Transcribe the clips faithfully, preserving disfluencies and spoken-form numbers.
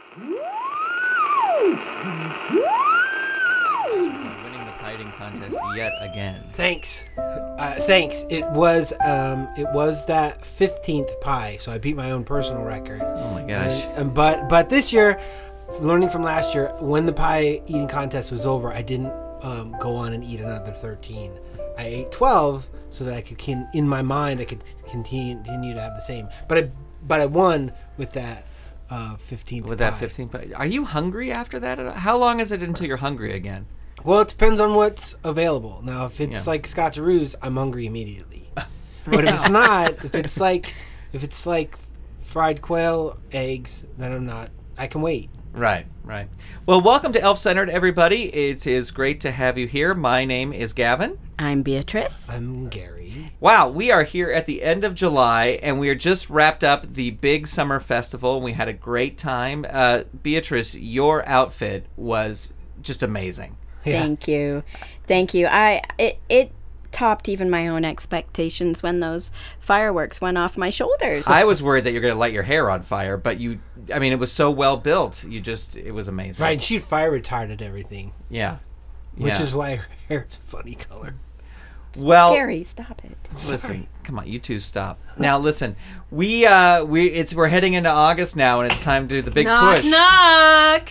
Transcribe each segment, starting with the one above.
Winning the pie eating contest yet again. Thanks. Uh, thanks. It was um, it was that fifteenth pie, so I beat my own personal record. Oh my gosh. And, and, but but this year, learning from last year, when the pie eating contest was over, I didn't um, go on and eat another thirteen. I ate twelve so that I could, can, in my mind, I could continue, continue to have the same. But I but I won with that uh, fifteenth. With pie. that fifteenth pie. Are you hungry after that? How long is it until you're hungry again? Well, it depends on what's available. Now, if it's Yeah. like Scotcheroos, I'm hungry immediately. But if it's not, if it's like, if it's like fried quail eggs, then I'm not. I can wait. Right, right. Well, welcome to Elf Centered, everybody. It is great to have you here. My name is Gavin. I'm Beatrice. I'm Gary. Wow, we are here at the end of July, and we are just wrapped up the big summer festival. We had a great time. Uh, Beatrice, your outfit was just amazing. Yeah. Thank you. Thank you. I it it topped even my own expectations when those fireworks went off my shoulders. I was worried that you're going to light your hair on fire, but you, I mean, it was so well built. You just, it was amazing. Right, and she fire retarded everything, Yeah. which Yeah. is why her hair is a funny color. Well, Gary, stop it. listen, come on, you two stop. Now listen, we uh we it's we're heading into August now, and it's time to do the big knock, push. knock.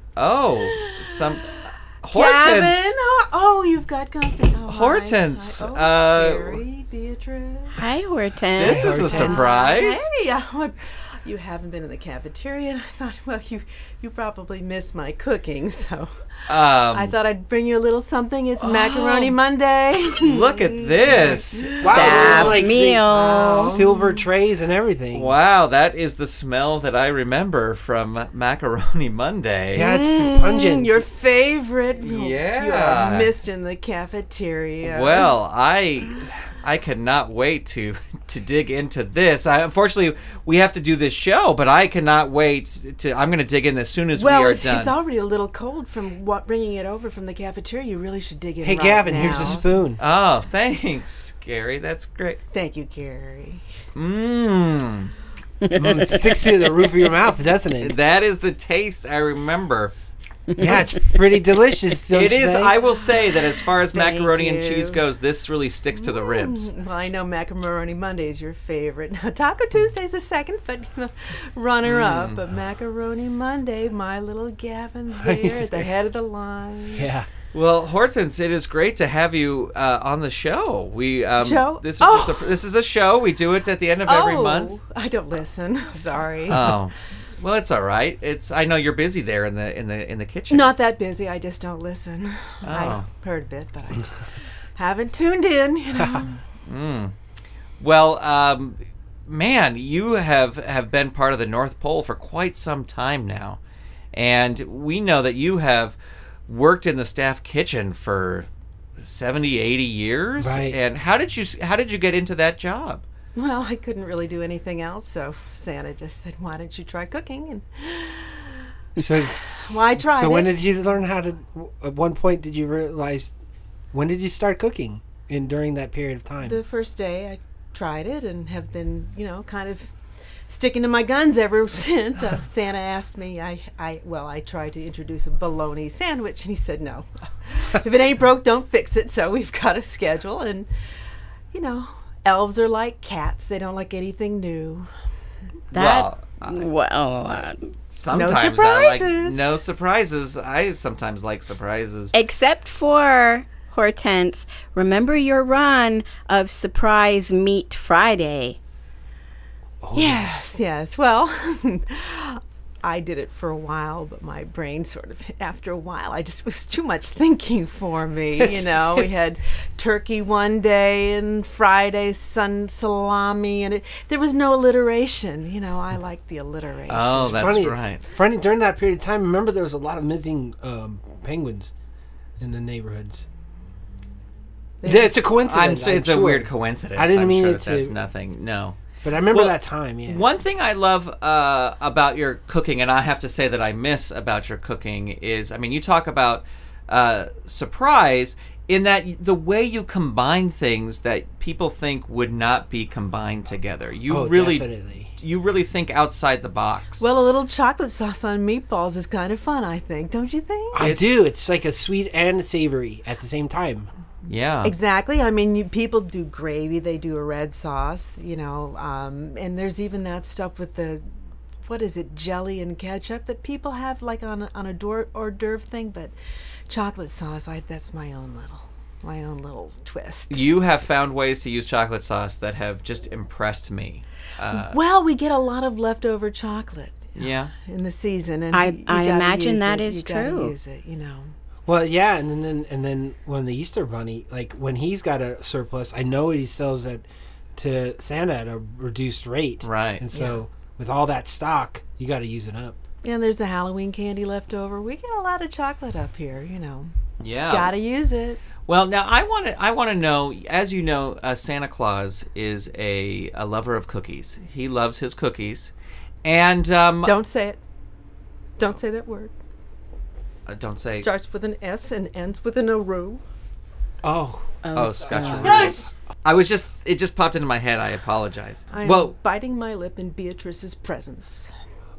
Oh, some Gavin. Hortense. Oh, oh, you've got company. Oh, hi. Hortense, Hi. Oh, uh, Gary, Beatrice. Hi, Hortense. This is a Hortense. surprise. Hey, I, you haven't been in the cafeteria, and I thought, well, you you probably miss my cooking, so Um, I thought I'd bring you a little something. It's Macaroni Monday. look at this. Wow, Staff like the meal. silver trays and everything. Wow, that is the smell that I remember from Macaroni Monday. Yeah, it's pungent. Your favorite. Yeah. You're missed in the cafeteria. Well, I I cannot wait to to dig into this. I, unfortunately, we have to do this show, but I cannot wait to. I'm going to dig in as soon as Well, we are it's, done. it's already a little cold from what bringing it over from the cafeteria. You really should dig in. Hey, right Gavin, now. here's a spoon. Oh, thanks, Gary. That's great. Thank you, Gary. Mmm. Mm, it sticks to the roof of your mouth, doesn't it? That is the taste I remember. Yeah, it's pretty delicious. Don't It you is. think? I will say that as far as Thank macaroni and you. cheese goes, this really sticks to the ribs. Mm, Well, I know Macaroni Monday is your favorite. Now, Taco Tuesday's a second, but you know, runner up. But Macaroni Monday, my little Gavin there at the head of the line. Yeah. Well, Hortense, it is great to have you uh, on the show. We um, Show? This was Oh. a, sup- this is a show. We do it at the end of every oh, month. I don't listen. Sorry. Oh, well, it's all right. It's I know you're busy there in the in the in the kitchen. Not that busy. I just don't listen. Oh. I've heard a bit, but I haven't tuned in. You know. Mm. Well, um, man, you have have been part of the North Pole for quite some time now, and we know that you have worked in the staff kitchen for seventy, eighty years. Right. And how did you how did you get into that job? Well, I couldn't really do anything else, so Santa just said, "Why don't you try cooking?" And So, well, I tried so when it. did you learn how to? At one point, did you realize? When did you start cooking? In during that period of time. The first day I tried it and have been, you know, kind of sticking to my guns ever since. Uh, Santa asked me, I, I, well, I tried to introduce a bologna sandwich, and he said, no. If it ain't broke, don't fix it. So we've got a schedule, and, you know, elves are like cats. They don't like anything new. That Well, well, uh, Sometimes I like surprises. no surprises. I sometimes like surprises. except for Hortense. Remember your run of Surprise Meat Friday? Oh, Yes, yes. Well, I did it for a while, but my brain sort of, after a while, I just, it was too much thinking for me. You know, we had turkey one day and Friday sun salami, and it, there was no alliteration. You know, I like the alliteration. Oh, It's that's funny, right. Funny during that period of time. Remember, there was a lot of missing um, penguins in the neighborhoods. Yeah, it's a I'm, coincidence. it's I'm a sure. weird coincidence. I didn't I'm mean sure it that that's to- nothing. No. But I remember Well, that time. Yeah. One thing I love uh, about your cooking, and I have to say that I miss about your cooking, is I mean, you talk about uh, surprise in that y- the way you combine things that people think would not be combined together. You Oh, really definitely. you really think outside the box. Well, a little chocolate sauce on meatballs is kind of fun, I think. Don't you think? I It's- do. It's like a sweet and savory at the same time. yeah. Exactly. I mean, you, people do gravy. They do a red sauce, you know, um, and there's even that stuff with the, what is it, jelly and ketchup that people have like on a, on a door, hors d'oeuvre thing. But chocolate sauce, I that's my own little, my own little twist. You have found ways to use chocolate sauce that have just impressed me. Uh, Well, we get a lot of leftover chocolate yeah. in the season, and I- you I gotta imagine use that it. is You gotta true. Use it, you know. Well, yeah, and then and then when the Easter Bunny, like when he's got a surplus, I know he sells it to Santa at a reduced rate. Right. And so with all that stock, you got to use it up. And there's the Halloween candy left over. We get a lot of chocolate up here, you know. Yeah. Gotta use it. Well, now I want to. I want to know. As you know, uh, Santa Claus is a, a lover of cookies. He loves his cookies, and um, Don't say it. Don't say that word. uh, don't say. Starts with an S and ends with an O. Oh, Oh, Scotcheroos. I was just. It just popped into my head. I apologize. I am well, biting my lip in Beatrice's presence.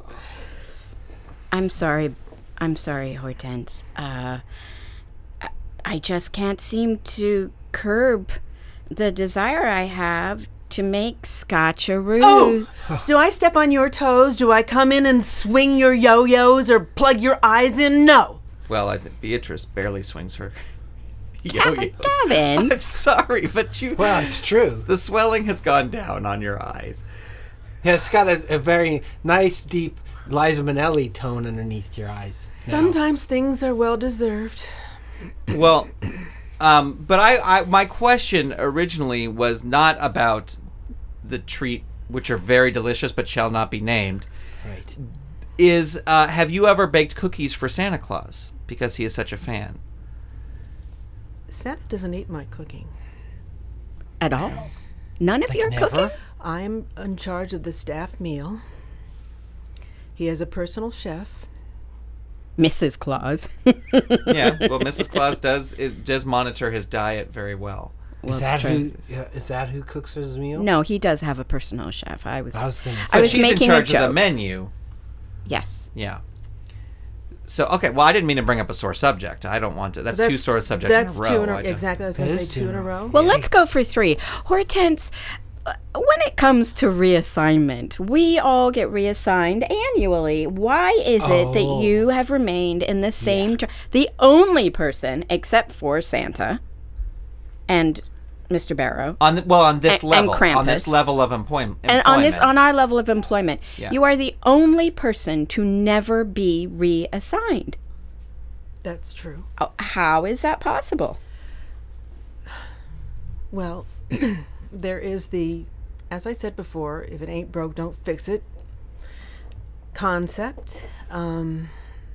I'm sorry. I'm sorry, Hortense. Uh, I- I just can't seem to curb the desire I have to make scotcheroo. Oh! Do I step on your toes? Do I come in and swing your yo-yos or plug your eyes in? No. well, I think Beatrice barely swings her yo-yos. Gavin. I'm sorry, but you. well, it's true. The swelling has gone down on your eyes. Yeah, it's got a, a very nice, deep Liza Minnelli tone underneath your eyes. now. Sometimes things are well deserved. Well, um, but I, I, my question originally was not about the treat, which are very delicious but shall not be named. Right. Is uh, have you ever baked cookies for Santa Claus because he is such a fan? Santa doesn't eat my cooking. At all? None of Like your never? cooking? I'm in charge of the staff meal. He has a personal chef. Missus Claus. Yeah. Well, Missus Claus does is, does monitor his diet very well. Is that who? Yeah, is that who cooks his meal? No, he does have a personal chef. I was. I was gonna. I But was she's making in a charge of the joke. menu. Yes. Yeah. So okay, well, I didn't mean to bring up a sore subject. I don't want to. That's, two sore subjects That's in a row. two in a, I don't- exactly. I was That going to is say two in a row. Well, let's go for three. Hortense, uh, when it comes to reassignment, we all get reassigned annually. Why is it that Oh. you have remained in the same job? The only person, except for Santa and Mister Barrow, On the, well, on this And- and level, on this Krampus. level of employment, and on this, on employment. our level of employment, Yeah. you are the only person to never be reassigned. That's true. Oh, how is that possible? Well, there is the, as I said before, if it ain't broke, don't fix it concept. Um,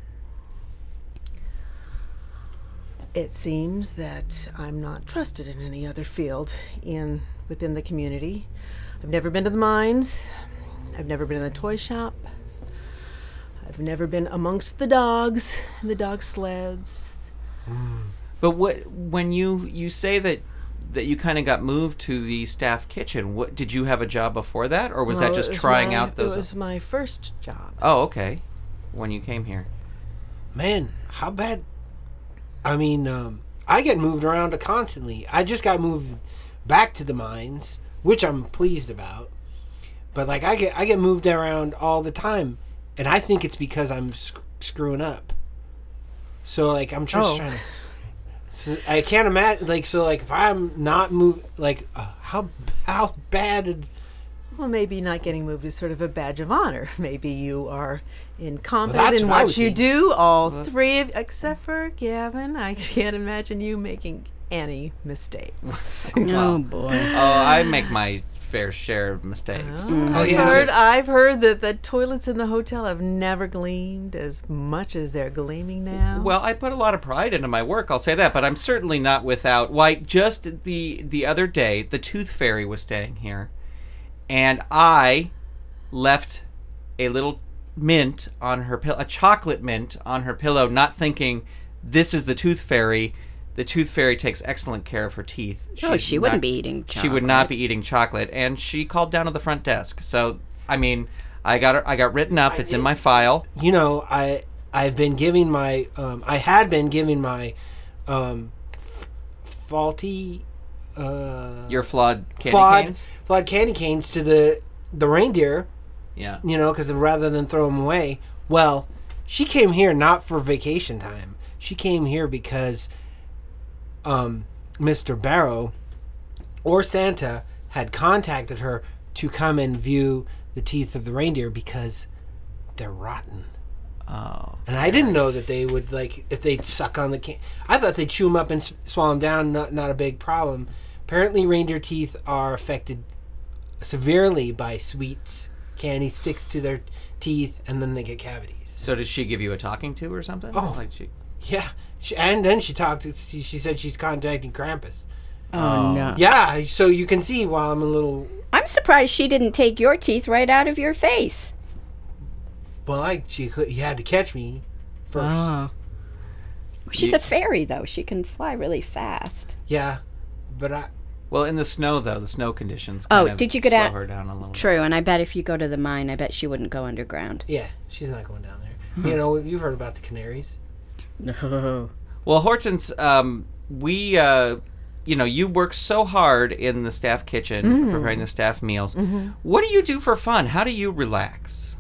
it seems that I'm not trusted in any other field in within the community. I've never been to the mines. I've never been in the toy shop. I've never been amongst the dogs, the dog sleds. But what when you you say that that you kind of got moved to the staff kitchen? What did you have a job before that, or was Well, that it just was trying my- out those? It was my first job. Oh, okay. When you came here, Man, how bad? I mean, um, I get moved around constantly. I just got moved back to the mines, which I'm pleased about. But like, I get I get moved around all the time, and I think it's because I'm sc- screwing up. So like, I'm just Oh. trying to. So I can't imagine like so like if I'm not moved like uh, how how bad did, Well, maybe not getting moved is sort of a badge of honor. Maybe you are incompetent that's in what I what would you think. do. All three of, except for Gavin, I can't imagine you making any mistakes. Oh boy. oh, I make my fair share of mistakes. I've Oh, yeah. heard. Just- I've heard that the toilets in the hotel have never gleamed as much as they're gleaming now. Well, I put a lot of pride into my work, I'll say that, but I'm certainly not without. Why, just the the other day, the Tooth Fairy was staying here, and I left a little mint on her pillow, a chocolate mint on her pillow, not thinking this is the Tooth Fairy. The Tooth Fairy takes excellent care of her teeth. Oh, She's she wouldn't not- be eating chocolate. She would not be eating chocolate, and she called down to the front desk. So I mean, I got it. I got written up. It's in my file. You know, I I've been giving my um, I had been giving my um, f- faulty uh, Your flawed candy flawed canes. flawed candy canes to the the reindeer. Yeah. You know, because rather than throw them away, well, she came here not for vacation time. She came here because um, Mister Barrow or Santa had contacted her to come and view the teeth of the reindeer because they're rotten. Oh. And I didn't know that they would, like, if they'd suck on the can. I thought they'd chew them up and s- swallow them down, not, not a big problem. Apparently, reindeer teeth are affected severely by sweets. Candy sticks to their teeth, and then they get cavities. So did she give you a talking to or something? Oh. Like she. Yeah. She, and then she talked, she, she said she's contacting Krampus. Oh, no. Yeah, so you can see while I'm a little. I'm surprised she didn't take your teeth right out of your face. Well, I she could, you had to catch me first. Oh. She's You- a fairy, though. She can fly really fast. Yeah, but I. Well, in the snow though, the snow conditions. Oh, Kind of did you get slow out- her down a little? True, and I bet if you go to the mine, I bet she wouldn't go underground. Yeah, she's not going down there. You know, you've heard about the canaries. No. Well, Hortense, um, we, uh, you know, you work so hard in the staff kitchen Mm-hmm. preparing the staff meals. What do you do for fun? How do you relax?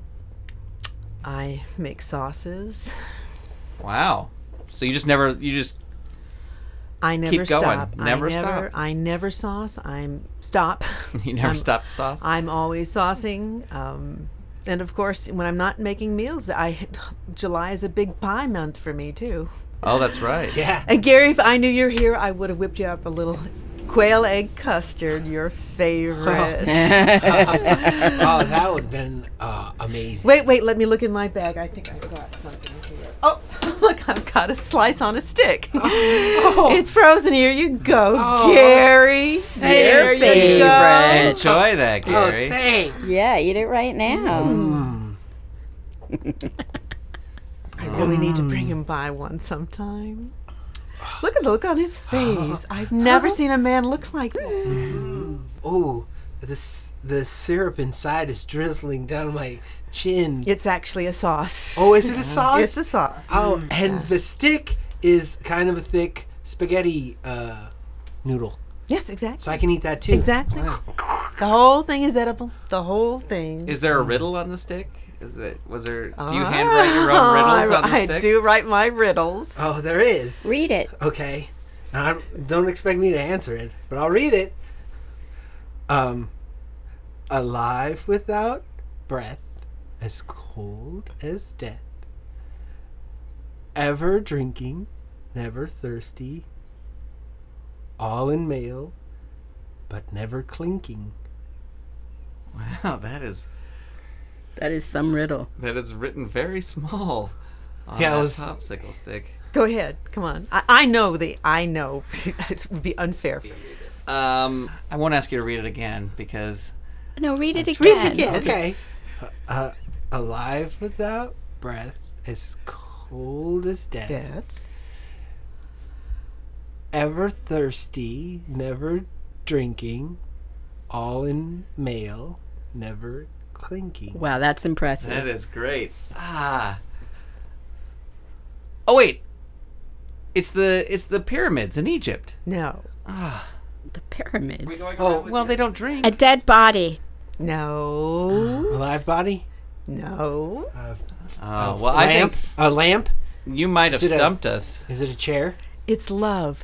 I make sauces. Wow. So you just never, you just I never Keep going. stop. Never I never, stop. I never sauce. I'm stop. you never I'm- stop the sauce. I'm always saucing. Um, and of course, when I'm not making meals, I July is a big pie month for me too. oh, that's right. Yeah. And Gary, if I knew you're here, I would have whipped you up a little quail egg custard, your favorite. Oh, that would have been uh, amazing. Wait, wait, let me look in my bag. I think I got something here. Oh, look, I've got a slice on a stick. It's frozen. Here you go, Oh. Gary. There you favorite. go. Enjoy that, Oh, Gary. thanks. Yeah, eat it right now. I really need to bring him by one sometime. Look at the look on his face. I've never seen a man look like that. Oh, this the syrup inside is drizzling down my chin. It's actually a sauce. Oh, is it a sauce? It's a sauce. Oh, and the stick is kind of a thick spaghetti uh, noodle, Yes, exactly. so I can eat that too. Exactly. The whole thing is edible. The whole thing. Is there a riddle on the stick? Is it? Was there? Do you handwrite your own riddles I, on the I stick? do write my riddles. Oh, there is. Read it. Okay. Now, I'm, don't expect me to answer it, but I'll read it. Um, alive without breath, as cold as death. Ever drinking, never thirsty. All in male, but never clinking. Wow, that is That is some riddle. that is written very small on Yeah, it that was- popsicle stick. Go ahead. Come on. I, I know the. I know. It would be unfair. Um, I won't ask you to read it again because No, read it again. Read it again. Okay. Uh, alive without breath, as cold as death. Death. Ever thirsty, never drinking, all in male, never clinking. Wow, that's impressive. that is great. Ah. Oh wait, it's the it's the pyramids in Egypt. No. The pyramids. Oh, Well, they don't drink. A dead body. No. A live body? No. Uh, Oh a well, I lamp? think A lamp? you might have Is it a- stumped us. Is it a chair? It's love.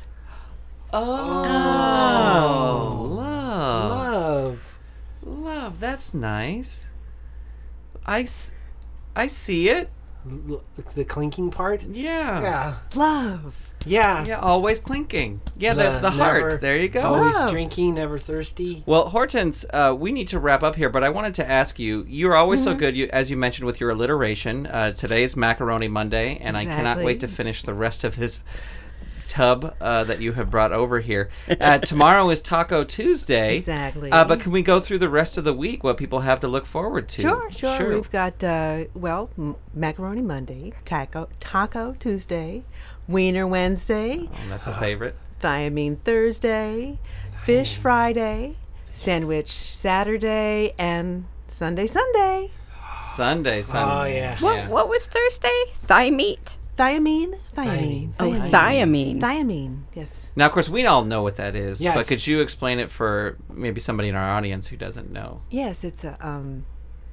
Oh, love, Love. love. That's nice. I, s- I see it. L- the clinking part? Yeah. Yeah. Love. Yeah. Yeah, always clinking. Yeah, the, The the heart. never- There you go. Always Love. drinking, never thirsty. Well, Hortense, uh, we need to wrap up here, but I wanted to ask you, you're always so good, you, as you mentioned, with your alliteration. Uh, today is Macaroni Monday, and I cannot Exactly. wait to finish the rest of this tub uh, that you have brought over here. Uh, tomorrow is Taco Tuesday. Exactly. Uh, but can we go through the rest of the week, what people have to look forward to? Sure, sure. We've got uh, well, m- macaroni Monday, taco Taco Tuesday, Wiener Wednesday, Oh, that's a favorite. Thiamine Thursday, Fish Friday, Sandwich Saturday, and Sunday, Sunday. Sunday, Sunday. Oh, yeah. What what was Thursday? Thigh meat. Thiamine? Thiamine. Oh, Thiamine. thiamine. Thiamine, yes. Now, of course, we all know what that is, Yeah, but it's- could you explain it for maybe somebody in our audience who doesn't know? Yes, it's a um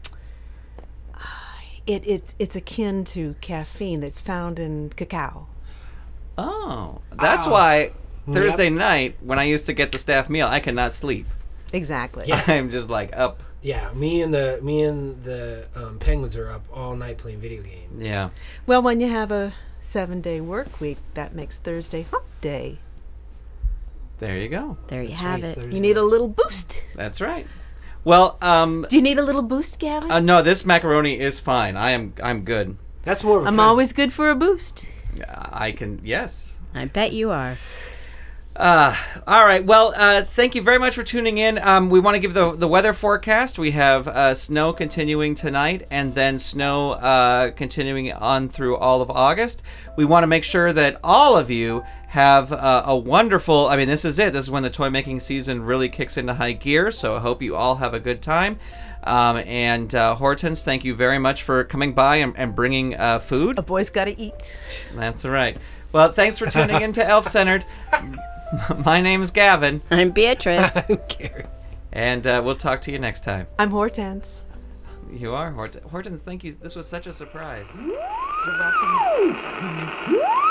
it it's it's akin to caffeine that's found in cacao. Oh, that's Ah. why Thursday night, when I used to get the staff meal, I could not sleep. Exactly. Yeah. I'm just like up. Yeah, me and the me and the um, Penguins are up all night playing video games. Yeah. Well, when you have a seven-day work week, that makes Thursday hump day. There you go. There you That's have right, it. Thursday. You need a little boost. That's right. Well, um, Do you need a little boost, Gavin? uh, no, this macaroni is fine. I am, I'm good. That's more. Of a I'm kind- always good for a boost. I can, yes. I bet you are. Uh, all right. Well, uh, thank you very much for tuning in. Um, we want to give the the weather forecast. We have uh, snow continuing tonight, and then snow uh, continuing on through all of August. We want to make sure that all of you have uh, a wonderful. I mean, this is it. This is when the toy making season really kicks into high gear. So I hope you all have a good time. Um, and uh, Hortense, thank you very much for coming by and, and bringing uh, food. A boy's got to eat. That's right. Well, thanks for tuning in to Elf Centered. My name is Gavin, I'm Beatrice. Who cares? and uh, we'll talk to you next time. I'm Hortense. You are Hort- Hortense. Thank you. This was such a surprise. You're welcome.